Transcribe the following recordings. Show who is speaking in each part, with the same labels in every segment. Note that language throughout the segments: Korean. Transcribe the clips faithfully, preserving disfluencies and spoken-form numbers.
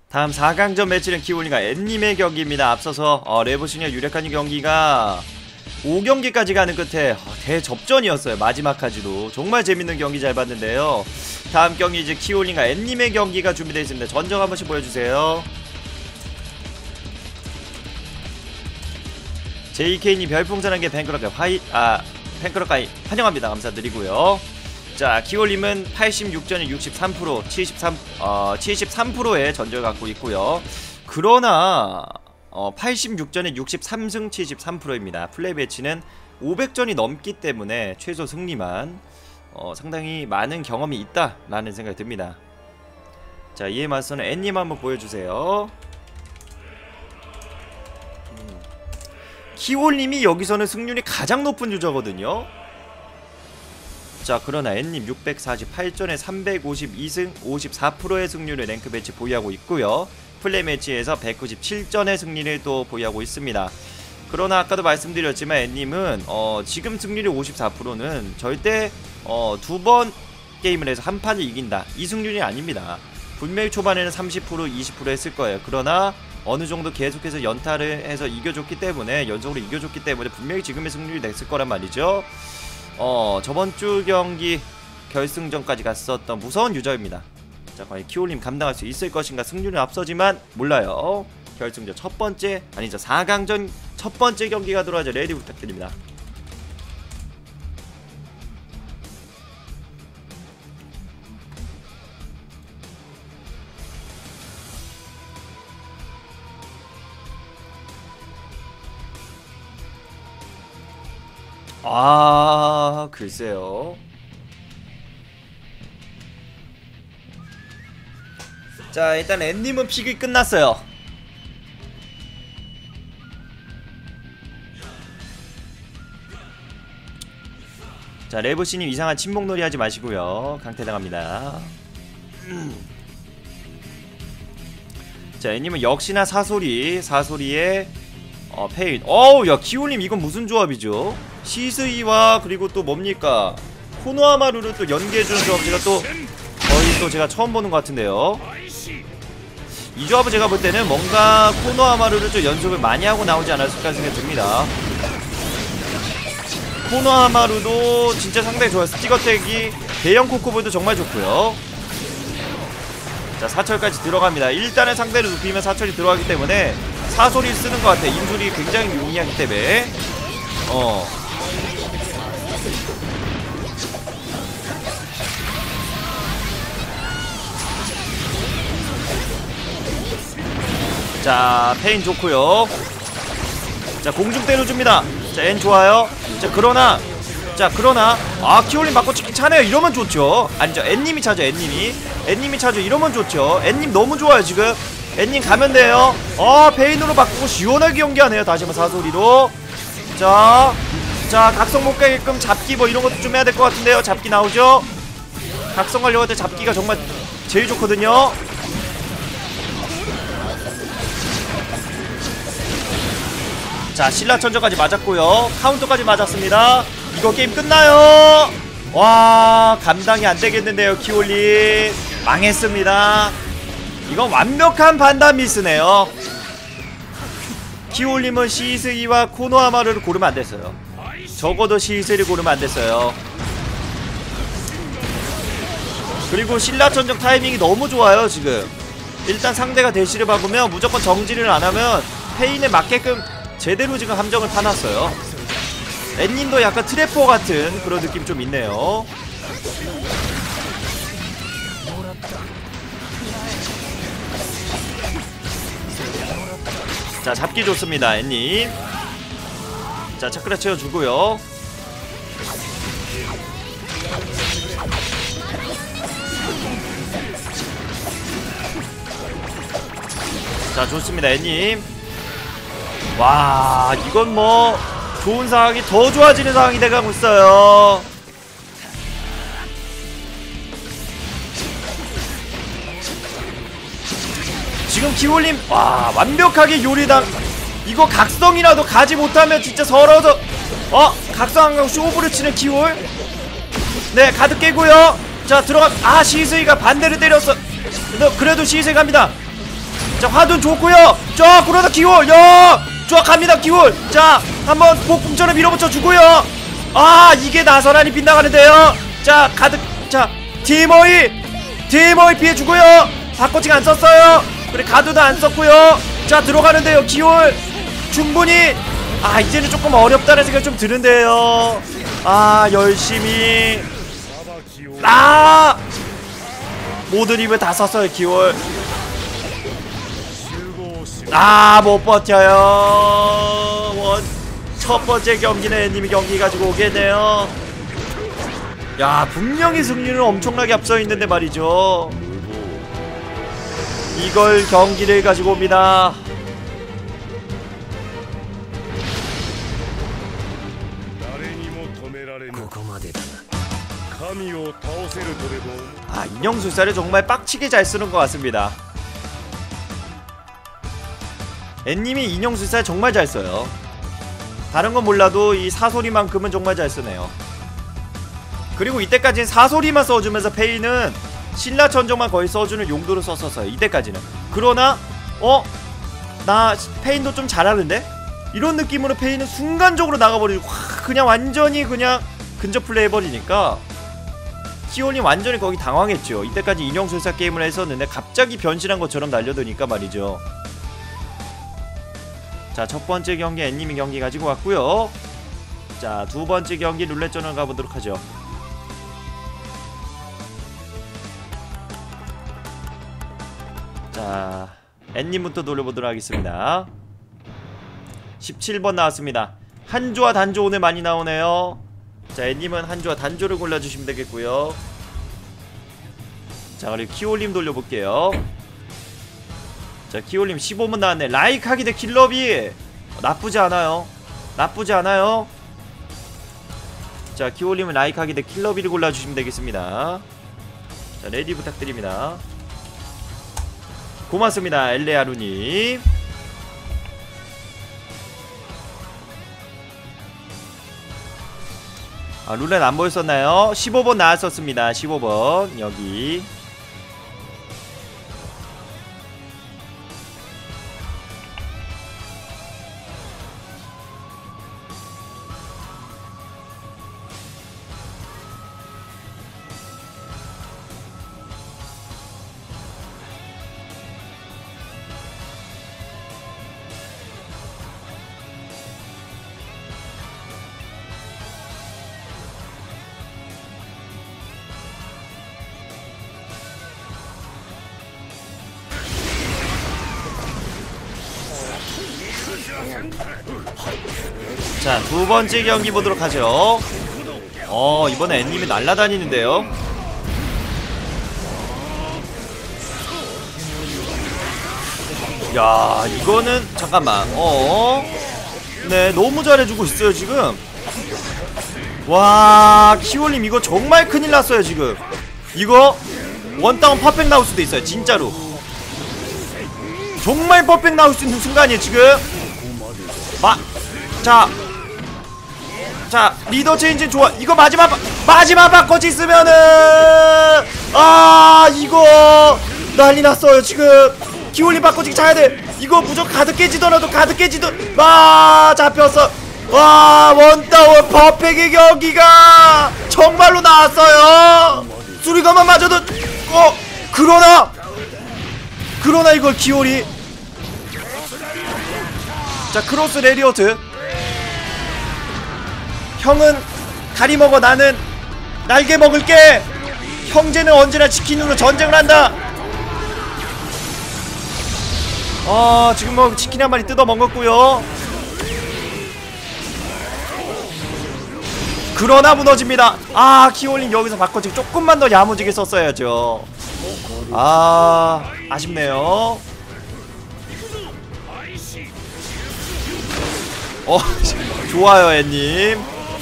Speaker 1: 다음 사 강전 매치는 키올림과 앤님의 경기입니다. 앞서서 어, 레보시니어 유력한 경기가 오 경기까지 가는 끝에 어, 대접전이었어요. 마지막까지도 정말 재밌는 경기 잘 봤는데요. 다음 경기 이제 키올림과 앤님의 경기가 준비되어 있습니다. 전적 한 번씩 보여주세요. 제이케이님 별풍선 한 개 팬클럽 화이 아 팬클럽까지 환영합니다. 감사드리고요. 자, 키올림은 팔십육 전에 육십삼 퍼센트, 칠십삼, 어, 칠십삼 퍼센트의 전적을 갖고 있고요. 그러나 어, 팔십육 전에 육십삼 승 칠십삼 퍼센트입니다. 플레이 배치는 오백 전이 넘기 때문에 최소 승리만 어, 상당히 많은 경험이 있다라는 생각이 듭니다. 자, 이에 맞서는 앤님 한번 보여주세요. 음. 키올림이 여기서는 승률이 가장 높은 유저거든요. 자, 그러나 앤님 육백사십팔 전에 삼백오십이 승 오십사 퍼센트의 승률을 랭크 배치 보유하고 있고요. 플레이 매치에서 백구십칠 전의 승리를 또 보유하고 있습니다. 그러나 아까도 말씀드렸지만 앤님은 어, 지금 승률이 오십사 퍼센트는 절대 어, 두 번 게임을 해서 한 판을 이긴다, 이 승률이 아닙니다. 분명히 초반에는 삼십 퍼센트, 이십 퍼센트 했을 거예요. 그러나 어느 정도 계속해서 연타를 해서 이겨줬기 때문에, 연속으로 이겨줬기 때문에 분명히 지금의 승률이 됐을 거란 말이죠. 어, 저번주 경기 결승전까지 갔었던 무서운 유저입니다. 자, 과연 키올림 감당할 수 있을 것인가. 승률은 앞서지만 몰라요. 결승전 첫 번째, 아니죠, 사 강전 첫 번째 경기가 들어와죠. 레디 부탁드립니다. 아, 글쎄요. 자, 일단 앤님은 픽이 끝났어요. 자, 레브씨님 이상한 침묵놀이 하지 마시고요. 강퇴당합니다. 음. 자, 앤님은 역시나 사소리, 사소리의 어, 페인. 어우, 야, 키올림 이건 무슨 조합이죠? 시스이와 그리고 또 뭡니까? 코노하마루를 또 연계해주는 조합, 제가 또 거의 또 제가 처음 보는 것 같은데요. 이 조합은 제가 볼 때는 뭔가 코노하마루를 좀 연습을 많이 하고 나오지 않았을까 생각이 듭니다. 코노하마루도 진짜 상당히 좋아요. 스티커택이 대형 코코볼도 정말 좋고요. 자, 사철까지 들어갑니다. 일단은 상대를 눕히면 사철이 들어가기 때문에 사소리를 쓰는 것 같아. 인술이 굉장히 용이하기 때문에. 어. 자, 페인 좋고요. 자, 공중 때려줍니다. 자, 앤 좋아요. 자, 그러나 자, 그러나 아, 키올림 맞고 치킨 차네요. 이러면 좋죠. 아니죠, 앤님이 차죠. 앤님이 앤님이 차죠. 이러면 좋죠. 앤님 너무 좋아요. 지금 앤님 가면 돼요. 어, 페인으로 바꾸고 시원하게 연기하네요. 다시 한번 사소리로. 자, 자, 각성 못 가게끔 잡기 뭐 이런 것도 좀 해야 될 것 같은데요. 잡기 나오죠. 각성 가려고 할 때 잡기가 정말 제일 좋거든요. 자, 신라 천저까지 맞았고요. 카운터까지 맞았습니다. 이거 게임 끝나요. 와, 감당이 안 되겠는데요. 키올림 망했습니다. 이건 완벽한 판단 미스네요. 키올림은 시스이와 코노하마루를 고르면 안 됐어요. 적어도 시스이를 고르면 안 됐어요. 그리고 신라 천정 타이밍이 너무 좋아요. 지금 일단 상대가 대시를 박으면 무조건 정지를 안 하면 페인에 맞게끔 제대로 지금 함정을 파놨어요. 앤님도 약간 트래퍼 같은 그런 느낌 좀 있네요. 자, 잡기 좋습니다. 앤님. 자, 차크라 채워주고요. 자, 좋습니다. 앤님. 와, 이건 뭐 좋은 상황이 더 좋아지는 상황이 돼가고 있어요. 지금 키올림 와, 완벽하게 요리당. 이거 각성이라도 가지 못하면 진짜 서러워서. 어, 각성 안가고 쇼부를 치는 키올. 네, 가득 깨고요. 자, 들어가. 아, 시스이가 반대를 때렸어. 그래도 시스이 갑니다. 자 화둔 좋고요. 자 그러다 기울 야 좋아 갑니다 기울. 자 한번 폭풍처럼 밀어붙여 주고요. 아 이게 나선안이 빗나가는데요. 자 가득 자 디모이 디모이 피해주고요. 바꿔칭 안 썼어요. 그래 가드도 안 썼고요. 자 들어가는데요 기울 충분히. 아 이제는 조금 어렵다는 생각이 좀 드는데요. 아 열심히 아 모든 힘을 다 썼어요 기울. 아 못버텨요. 원 첫번째 경기는 애님이 경기 가지고 오겠네요. 야 분명히 승리는 엄청나게 앞서있는데 말이죠. 이걸 경기를 가지고 옵니다. 아 인형술사를 정말 빡치게 잘 쓰는 것 같습니다. 앤님이 인형술사 정말 잘 써요. 다른 건 몰라도 이 사소리만큼은 정말 잘 쓰네요. 그리고 이때까지는 사소리만 써주면서 페이는 신라천정만 거의 써주는 용도로 썼었어요 이때까지는. 그러나 어? 나 페인도 좀 잘하는데? 이런 느낌으로 페이는 순간적으로 나가버리고 확 그냥 완전히 그냥 근접 플레이 해버리니까 키온이 완전히 거기 당황했죠. 이때까지 인형술사 게임을 했었는데 갑자기 변신한 것처럼 날려드니까 말이죠. 자 첫번째 경기 앤님이 경기 가지고 왔고요. 자 두번째 경기 룰렛전을 가보도록 하죠. 자 앤님부터 돌려보도록 하겠습니다. 십칠 번 나왔습니다. 한조와 단조 오늘 많이 나오네요. 자 앤님은 한조와 단조를 골라주시면 되겠고요. 자 그리고 키올님 돌려볼게요. 자 키올님 십오 번 나왔네. 라이카기 대 킬러비 어, 나쁘지 않아요. 나쁘지 않아요. 자 키올님은 라이카기 대 킬러비를 골라주시면 되겠습니다. 자 레디 부탁드립니다. 고맙습니다 엘레아루님. 아 룰렛 안 보였었나요? 십오 번 나왔었습니다. 십오 번 여기. 자 두번째 경기 보도록 하죠. 어 이번에 앤님이 날라다니는데요. 야 이거는 잠깐만 어 네 너무 잘해주고 있어요 지금. 와 키올님 이거 정말 큰일났어요 지금. 이거 원다운 퍼펙트 나올 수도 있어요 진짜로. 정말 퍼펙트 나올 수 있는 순간이에요 지금. 마 자 자 리더 체인지 좋아. 이거 마지막 마지막 바꿔치 있으면은 아 이거 난리 났어요 지금. 키올님 바꿔치기 차야돼. 이거 무조건 가득 깨지더라도 가득 깨지더 아 잡혔어. 와 원다운 퍼펙트의 경기가 정말로 나왔어요. 수리가만 맞아도 어 그러나 그러나 이걸 키올이 자 크로스 레리어트. 형은 다리 먹어 나는 날개 먹을게. 형제는 언제나 치킨으로 전쟁을 한다. 어 지금 뭐 치킨 한 마리 뜯어 먹었고요. 그러나 무너집니다. 아 키올린 여기서 바꿔지 조금만 더 야무지게 썼어야죠. 아 아쉽네요. 어 좋아요 앤님.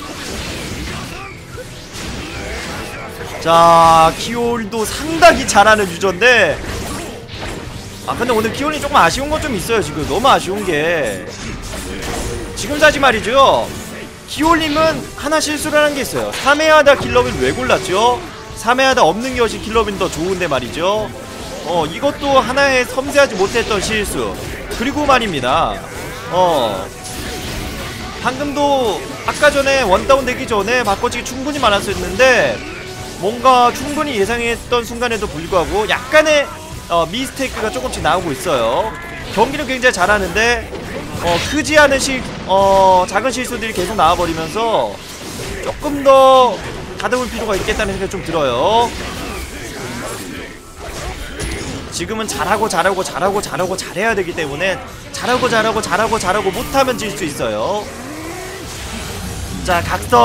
Speaker 1: 자 키올도 상당히 잘하는 유저인데 아 근데 오늘 키올이 조금 아쉬운 건 좀 있어요 지금. 너무 아쉬운게 지금 사실 말이죠. 키올님은 하나 실수를 하는 게 있어요. 삼 회하다 킬러빈 왜 골랐죠? 삼 회하다 없는 것이 킬러빈 더 좋은데 말이죠. 어 이것도 하나의 섬세하지 못했던 실수. 그리고 말입니다, 어 방금도 아까 전에 원다운 되기 전에 바꿔치기 충분히 많았었는데 뭔가 충분히 예상했던 순간에도 불구하고 약간의 어, 미스테이크가 조금씩 나오고 있어요. 경기는 굉장히 잘하는데 어, 크지 않은 실, 어, 작은 실수들이 계속 나와버리면서 조금 더 다듬을 필요가 있겠다는 생각이 좀 들어요. 지금은 잘하고 잘하고 잘하고 잘하고 잘해야 되기 때문에 잘하고 잘하고 잘하고 잘하고 못하면 질 수 있어요. 자, 각성.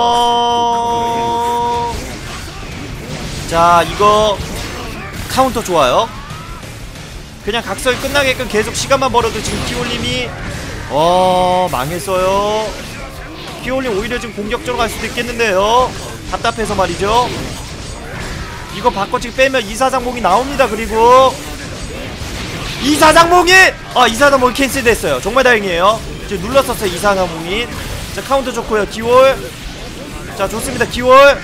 Speaker 1: 자, 이거 카운터 좋아요. 그냥 각성이 끝나게끔 계속 시간만 벌어도 지금 키올림이 어 망했어요. 키올림 오히려 지금 공격적으로 갈 수도 있겠는데요. 답답해서 말이죠. 이거 바꿔치기 빼면 이사장목이 나옵니다. 그리고 이사장목이 아 이사장목이 캔슬됐어요. 정말 다행이에요. 지금 눌렀었어요. 이사장목이. 자, 카운터 좋고요. 기월. 자, 좋습니다. 기월.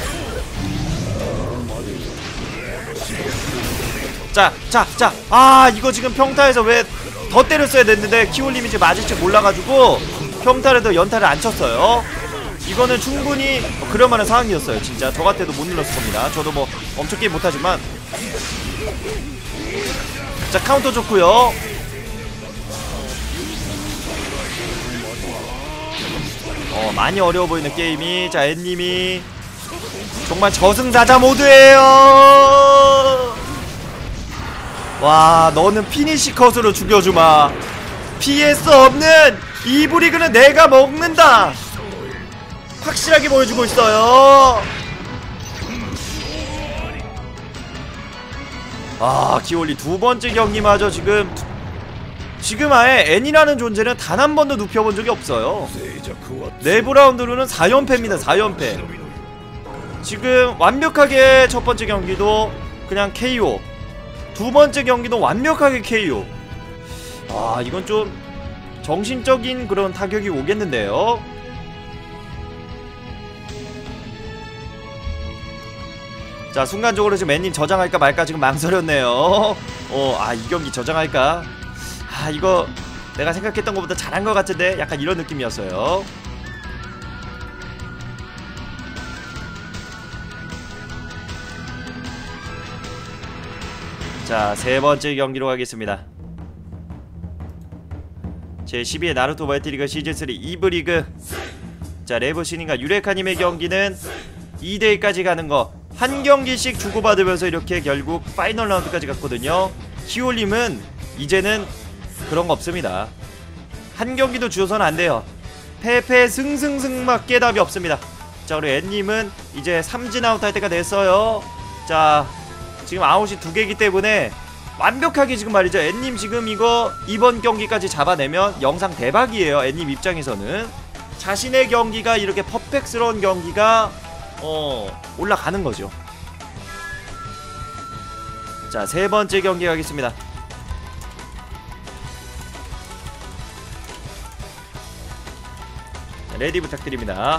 Speaker 1: 자, 자, 자. 아, 이거 지금 평타에서 왜 더 때렸어야 됐는데 키올림이 지금 맞을 줄 몰라가지고 평타에도 연타를 안 쳤어요. 이거는 충분히 그럴만한 상황이었어요. 진짜 저 같아도 못 눌렀을 겁니다. 저도 뭐 엄청 게임 못하지만. 자, 카운터 좋고요. 어, 많이 어려워 보이는 게임이. 자, 앤님이 정말 저승사자 모드예요. 와, 너는 피니시 컷으로 죽여주마. 피할 수 없는 이 브리그는 내가 먹는다. 확실하게 보여주고 있어요. 아, 기올리 두 번째 경기마저 지금 지금 아예 N이라는 존재는 단 한 번도 눕혀본 적이 없어요. 내부 라운드로는 사 연패입니다. 사 연패. 지금 완벽하게 첫 번째 경기도 그냥 케이오, 두 번째 경기도 완벽하게 케이오. 아, 이건 좀 정신적인 그런 타격이 오겠는데요. 자, 순간적으로 지금 앤님 저장할까 말까 지금 망설였네요. 어, 아, 이 경기 저장할까? 아, 이거 내가 생각했던 것보다 잘한 것 같은데 약간 이런 느낌이었어요. 자, 세 번째 경기로 가겠습니다. 제십이 회 나루토 멀티리그 시즌삼 이 부 리그. 자, 레브신인과 유레카님의 경기는 이 대 일까지 가는 거 한 경기씩 주고받으면서 이렇게 결국 파이널 라운드까지 갔거든요. 키올림은 이제는 그런 거 없습니다. 한 경기도 주어서는 안 돼요. 패패 승승승밖에 답이 없습니다. 자, 우리 앤님은 이제 삼진 아웃 할 때가 됐어요. 자, 지금 아웃이 두 개이기 때문에 완벽하게 지금 말이죠. 앤님 지금 이거 이번 경기까지 잡아내면 영상 대박이에요. 앤님 입장에서는 자신의 경기가 이렇게 퍼펙트스러운 경기가 어 올라가는 거죠. 자, 세 번째 경기 가겠습니다. 레디 부탁드립니다.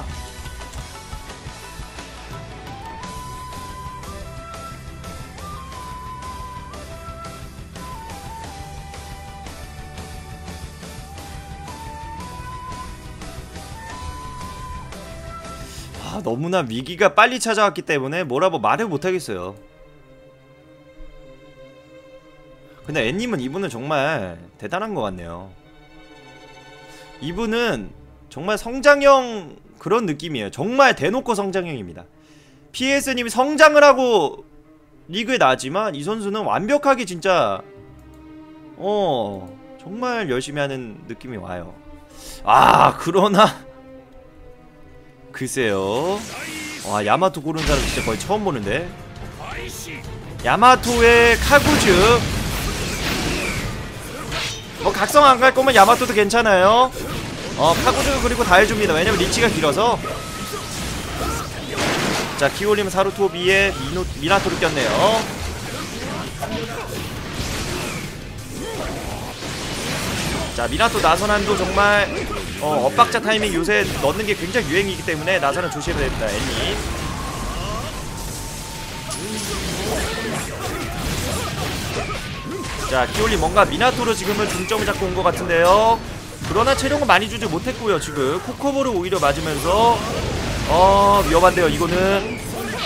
Speaker 1: 아, 너무나 위기가 빨리 찾아왔기 때문에 뭐라고 말을 못하겠어요. 근데 앤님은 이분은 정말 대단한 것 같네요. 이분은 정말 성장형 그런 느낌이에요. 정말 대놓고 성장형입니다. 피에스님이 성장을 하고 리그에 나왔지만 이 선수는 완벽하게 진짜 어 정말 열심히 하는 느낌이 와요. 아, 그러나 글쎄요. 와, 야마토 고른 사람 진짜 거의 처음 보는데. 야마토의 카구즈. 뭐 각성 안 갈 거면 야마토도 괜찮아요. 어, 카구즈 그리고 다 해줍니다. 왜냐면 리치가 길어서. 자, 키올림 사루토비에 미노, 미나토를 꼈네요. 자, 미나토 나선한도 정말 어, 엇박자 타이밍 요새 넣는 게 굉장히 유행이기 때문에 나선은 조심해야 됩니다. 앤님. 자, 키올님 뭔가 미나토로 지금은 중점을 잡고 온 것 같은데요. 그러나 체력은 많이 주지 못했고요. 지금 코코보를 오히려 맞으면서 어 위험한데요 이거는.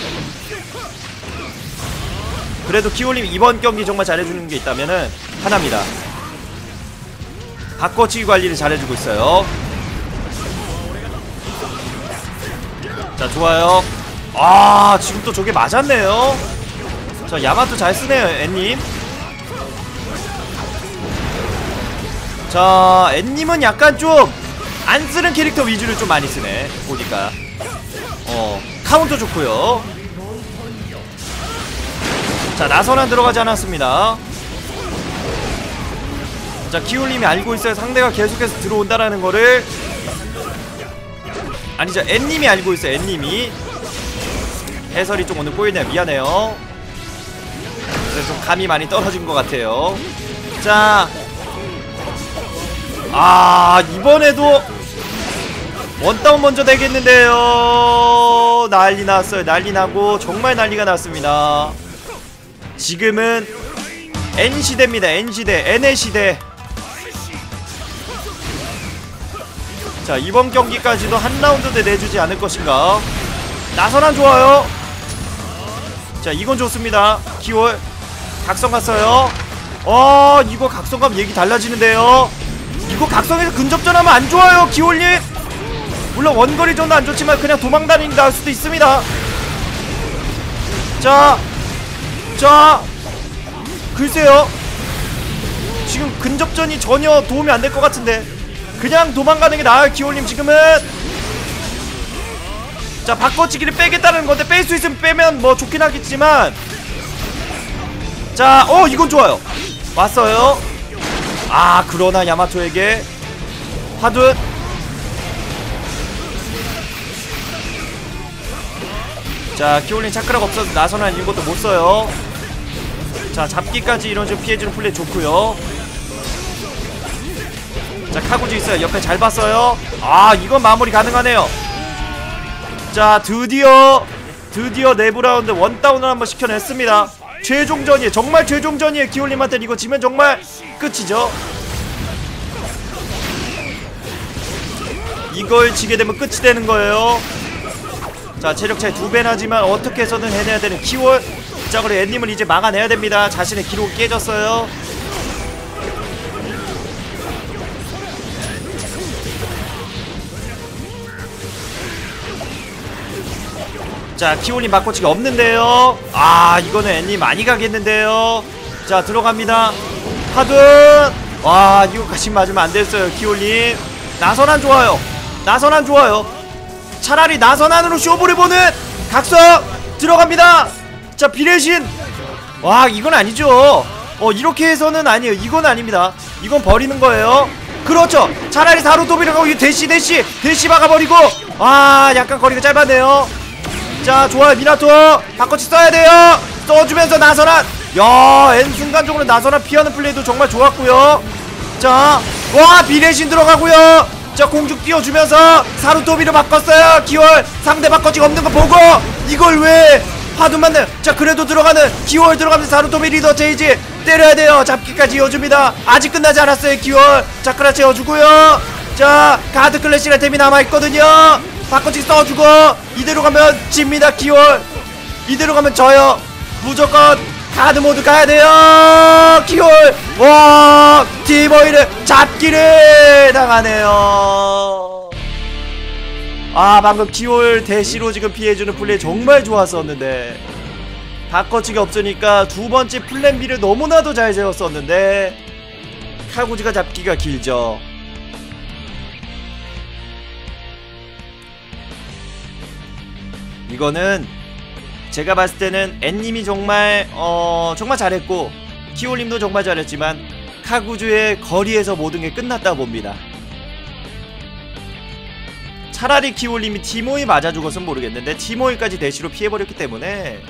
Speaker 1: 그래도 키올님 이번 경기 정말 잘해주는 게 있다면은 하나입니다. 바꿔치기 관리를 잘해주고 있어요. 자, 좋아요. 아, 지금 또 저게 맞았네요. 자, 야마토 잘 쓰네요, 앤님. 자, 앤님은 약간 좀 안 쓰는 캐릭터 위주를 좀 많이 쓰네, 보니까. 어, 카운터 좋고요. 자, 나선안 들어가지 않았습니다. 자, 키올님이 알고 있어요. 상대가 계속해서 들어온다라는 거를. 아니죠, 앤님이 알고 있어요. 앤님이. 해설이 좀 오늘 꼬이네요. 미안해요. 그래서 좀 감이 많이 떨어진 것 같아요. 자, 아, 이번에도 원다운 먼저 되겠는데요. 난리 났어요. 난리 나고 정말 난리가 났습니다. 지금은 N시대입니다. N시대, N의 시대. 자, 이번 경기까지도 한 라운드도 내주지 않을 것인가. 나선안 좋아요. 자, 이건 좋습니다. 키월 각성 갔어요. 어, 이거 각성감 얘기 달라지는데요. 이거 각성해서 근접전하면 안 좋아요, 기올님. 물론 원거리전도 안 좋지만 그냥 도망다니는 게 나을 수도 있습니다. 자, 자, 글쎄요. 지금 근접전이 전혀 도움이 안 될 것 같은데 그냥 도망가는 게 나아요, 기올님. 지금은 자, 바꿔치기를 빼겠다는 건데 뺄 수 있으면 빼면 뭐 좋긴 하겠지만. 자, 어, 이건 좋아요. 왔어요. 아, 그러나 야마토에게 하둔. 자, 키올린 차크라가 없어서 나선한 이런 것도 못 써요. 자, 잡기까지 이런 식으로 피해주는 플레이 좋고요. 자, 카구지 있어요. 옆에 잘 봤어요. 아, 이건 마무리 가능하네요. 자, 드디어 드디어 내부 라운드 원다운을 한번 시켜냈습니다. 최종전이에요. 정말 최종전이에요. 기올님한테는 이거 지면 정말 끝이죠. 이걸 지게 되면 끝이 되는 거예요. 자, 체력 차이 두 배 나지만 어떻게 해서든 해내야 되는 키월. 자, 그래 앤님은 이제 막아내야 됩니다. 자신의 기록이 깨졌어요. 자, 키올님 바꿔치기 없는데요. 아, 이거는 앤님 많이 가겠는데요. 자, 들어갑니다. 하둔. 와, 이거까지 맞으면 안 됐어요, 키올님. 나선안 좋아요. 나선안 좋아요. 차라리 나선안으로 쇼부를 보는 각성 들어갑니다. 자, 비례신. 와, 이건 아니죠. 어, 이렇게 해서는 아니에요. 이건 아닙니다. 이건 버리는 거예요. 그렇죠. 차라리 사루토비를 가고 이 대시 대시 대시 박아버리고. 아, 약간 거리가 짧았네요. 자, 좋아요. 미나토 바꿔치 써야 돼요. 써주면서 나선안. 야, 앤 순간적으로 나선안 피하는 플레이도 정말 좋았고요. 자, 와, 비례신 들어가고요. 자, 공중 띄워주면서 사루토비를 바꿨어요. 기월 상대 바꿔치기 없는 거 보고 이걸 왜 하둔만네. 자, 그래도 들어가는 기월 들어가면서 사루토비 리더 제이지 때려야 돼요. 잡기까지 이어줍니다. 아직 끝나지 않았어요, 기월. 자크라 채워주고요. 자, 가드 클래시라 템이 남아있거든요. 바꿔치기 써주고 이대로 가면 집니다, 기월. 이대로 가면 져요. 무조건 가드 모드 가야돼요, 기월. 와, 티모이를 잡기를 당하네요. 아, 방금 기월 대시로 지금 피해주는 플레이 정말 좋았었는데 바꿔치기 없으니까 두번째 플랜 B를 너무나도 잘 세웠었는데 카구지가 잡기가 길죠. 이거는 제가 봤을 때는 앤님이 정말 어 정말 잘했고 키올님도 정말 잘했지만 카구주의 거리에서 모든 게 끝났다 봅니다. 차라리 키올님이 티모이 맞아 죽었으면 모르겠는데 티모이까지 대시로 피해버렸기 때문에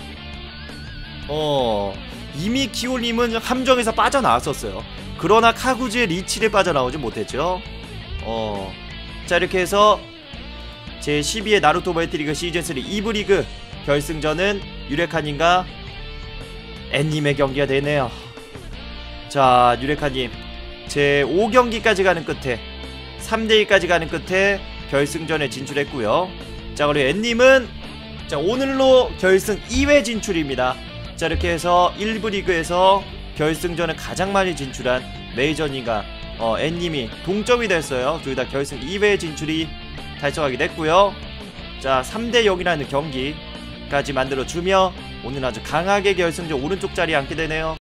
Speaker 1: 어 이미 키올님은 함정에서 빠져나왔었어요. 그러나 카구주의 리치를 빠져나오지 못했죠. 어 자, 이렇게 해서 제십이 회 나루토 멀티리그 시즌삼 이 부 리그 결승전은 유레카님과 앤님의 경기가 되네요. 자, 유레카님 제오 경기까지 가는 끝에 삼 대 이까지 가는 끝에 결승전에 진출했고요. 자, 그리고 앤님은 자 오늘로 결승 이 회 진출입니다. 자, 이렇게 해서 일 부 리그에서 결승전에 가장 많이 진출한 메이저님과 어, 앤님이 동점이 됐어요. 둘 다 결승 이 회 진출이 달성하게 됐고요. 자, 삼 대 영이라는 경기까지 만들어주며 오늘 아주 강하게 결승전 오른쪽 자리에 앉게 되네요.